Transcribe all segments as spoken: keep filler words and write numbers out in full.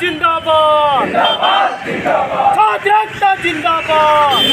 जिंदाबाद, छात्र एकता जिंदाबाद।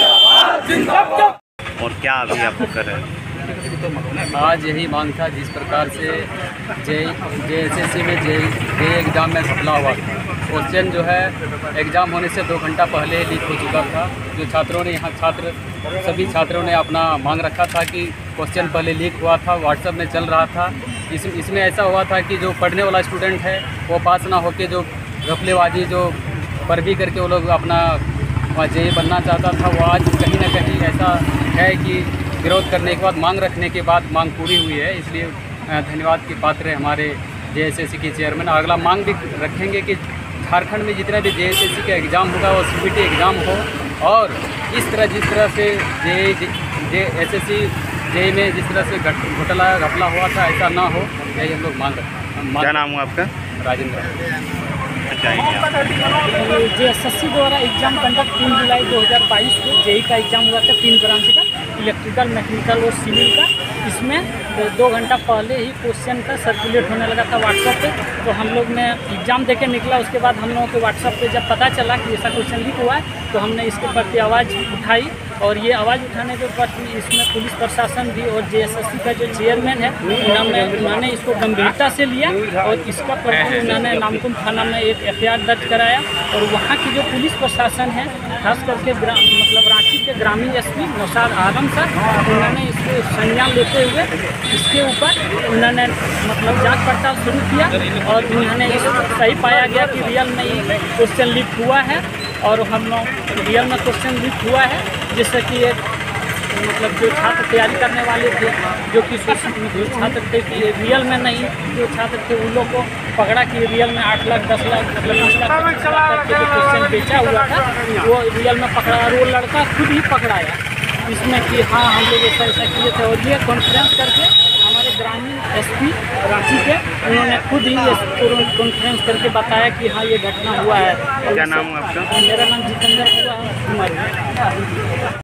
और क्या अभी आप कर रहे हैं? आज यही मांग था जिस प्रकार से जे जे एस एस सी में जे जे एग्ज़ाम में घपला हुआ था। क्वेश्चन जो है एग्ज़ाम होने से दो घंटा पहले लीक हो चुका था। जो छात्रों ने यहाँ छात्र सभी छात्रों ने अपना मांग रखा था कि क्वेश्चन पहले लीक हुआ था, व्हाट्सएप में चल रहा था। इस इसमें ऐसा हुआ था कि जो पढ़ने वाला स्टूडेंट है वो पास ना होकर जो घपलेबाजी जो पैरवी करके वो लोग अपना जे बनना चाहता था, वो आज कहीं ना कहीं ऐसा है कि विरोध करने के बाद मांग रखने के बाद मांग पूरी हुई है। इसलिए धन्यवाद के पात्र है हमारे जे एस एस सी के चेयरमैन। अगला मांग भी रखेंगे कि झारखंड में जितना भी जे एस एस सी का एग्ज़ाम होगा वो सी बी टी एग्ज़ाम हो, और इस तरह जिस तरह से जे जे एस एस सी जे में जिस तरह से घोटाला घपला हुआ था ऐसा ना हो, यही हम लोग मांग रखते हैं। क्या नाम हुआ आपका? Rajendra. J S S C द्वारा एग्जाम कंडक्ट तीन जुलाई दो हज़ार बाईस को जेई का एग्ज़ाम हुआ था, तीन ब्रांच का, इलेक्ट्रिकल, मैकेनिकल और सिविल का। इसमें दो घंटा पहले ही क्वेश्चन का सर्कुलेट होने लगा था व्हाट्सएप पे। तो हम लोग ने एग्ज़ाम देके निकला, उसके बाद हम लोगों के व्हाट्सएप पे जब पता चला कि ऐसा क्वेश्चन लीक हुआ है तो हमने इसके प्रति आवाज़ उठाई। और ये आवाज़ उठाने के बाद इसमें पुलिस प्रशासन भी और जे एस एस सी का जो चेयरमैन है उन्होंने उन्होंने इसको गंभीरता से लिया और इसका प्रति उन्होंने नामकुम थाना में एक एफ आई आर दर्ज कराया। और वहाँ की जो पुलिस प्रशासन है, खास करके मतलब रांची के ग्रामीण S P Naushad Alam sir, उन्होंने इसको संज्ञान लेते हुए इसके ऊपर उन्होंने मतलब जांच पड़ताल शुरू किया और उन्होंने इसको सही पाया गया कि रियल में ये क्वेश्चन लीक हुआ है। और हम लोग रियल में क्वेश्चन लीक हुआ है, जिससे कि एक मतलब जो छात्र तैयारी करने वाले थे, जो कि छात्र थे कि रियल में नहीं, जो छात्र थे उन लोग को पकड़ा कि रियल में आठ लाख दस लाख मतलब बीस लाख करके जो क्वेश्चन बेचा हुआ था वो रियल में पकड़ा, और वो लड़का खुद ही पकड़ाया इसमें कि हाँ हम लोग ऐसा ऐसा किए थे। और ये कॉन्फ्रेंस करके हमारे ग्रामीण एस पी रांची के उन्होंने खुद ही कॉन्फ्रेंस करके बताया कि हाँ ये घटना हुआ है। क्या नाम है आपका? मेरा नाम जितेंद्र कुमार है।